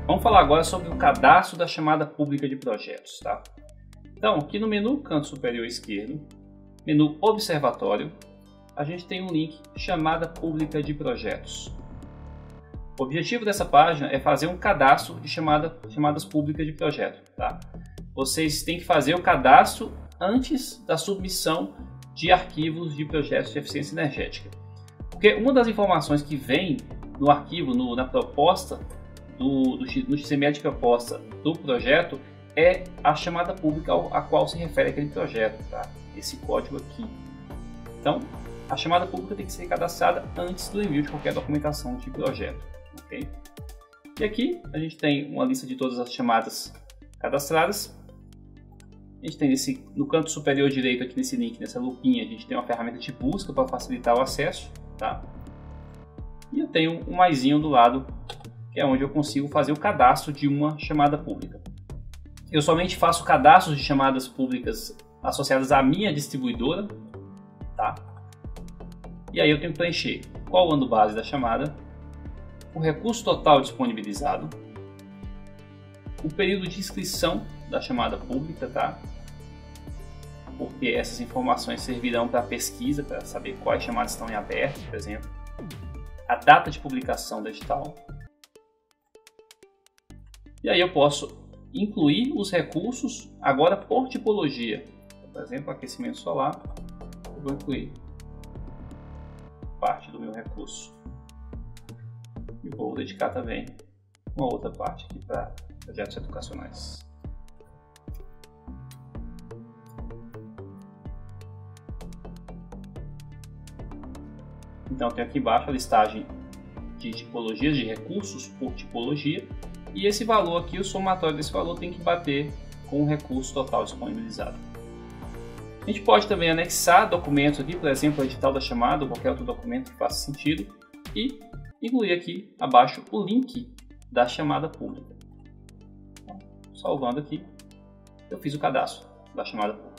Vamos falar agora sobre o cadastro da chamada pública de projetos, tá? Então, aqui no menu canto superior esquerdo, menu Observatório, a gente tem um link Chamada Pública de Projetos. O objetivo dessa página é fazer um cadastro de chamadas públicas de projeto, tá? Vocês têm que fazer o cadastro antes da submissão de arquivos de projetos de eficiência energética. Porque uma das informações que vem no arquivo, na proposta, no XML de proposta do projeto, é a chamada pública a qual se refere aquele projeto, tá? Esse código aqui. Então, a chamada pública tem que ser cadastrada antes do envio de qualquer documentação de projeto, ok? E aqui a gente tem uma lista de todas as chamadas cadastradas. A gente tem no canto superior direito, aqui nesse link, nessa lupinha, a gente tem uma ferramenta de busca para facilitar o acesso, tá? E eu tenho um maisinho do lado, que é onde eu consigo fazer o cadastro de uma chamada pública. Eu somente faço cadastros de chamadas públicas associadas à minha distribuidora, tá? E aí eu tenho que preencher qual o ano base da chamada, o recurso total disponibilizado, o período de inscrição da chamada pública, tá? Porque essas informações servirão para pesquisa, para saber quais chamadas estão em aberto, por exemplo. A data de publicação do edital. E aí eu posso incluir os recursos agora por tipologia. Por exemplo, aquecimento solar, eu vou incluir parte do meu recurso. E vou dedicar também uma outra parte aqui para projetos educacionais. Então, tem aqui embaixo a listagem de tipologias de recursos por tipologia, e esse valor aqui, o somatório desse valor, tem que bater com o recurso total disponibilizado. A gente pode também anexar documentos aqui, por exemplo, o edital da chamada ou qualquer outro documento que faça sentido, e incluir aqui abaixo o link da chamada pública. Então, salvando aqui, eu fiz o cadastro da chamada pública.